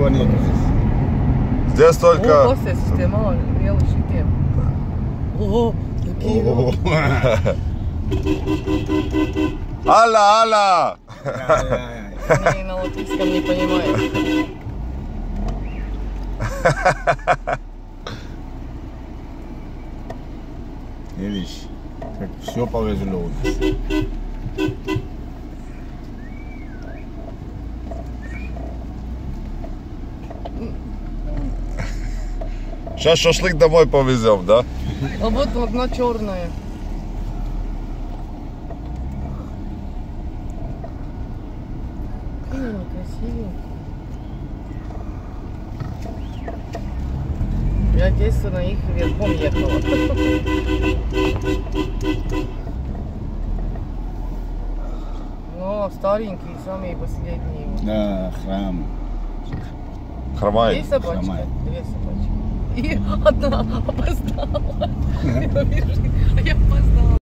Ничего нет здесь. Здесь только... О, посмотрите, мало, ел шитем. Ого, такие. Алла, Алла! Они на латвийском не понимают. Видишь, как все повезло у нас. Сейчас шашлык домой повезем, да? А вот окно черное. Какие они красивенькие. Я в детстве на их верхом ехала. Но старенькие, самые последние. Да, храм. Хромает. Есть собачка? Хромает. Две собачки. И одна опоздала. А я опоздала.